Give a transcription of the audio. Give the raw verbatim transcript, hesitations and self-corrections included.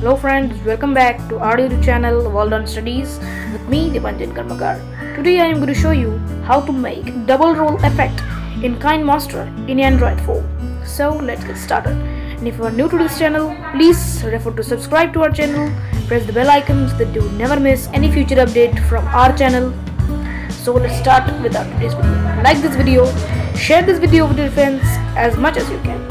Hello friends, welcome back to our YouTube channel Well Done Studies with me Dipanjan Karmakar. Today I am going to show you how to make double roll effect in Kinemaster in Android phone. So let's get started. And if you are new to this channel, please refer to subscribe to our channel, press the bell icon so that you never miss any future update from our channel. So let's start with our today's video. Like this video, share this video with your friends as much as you can.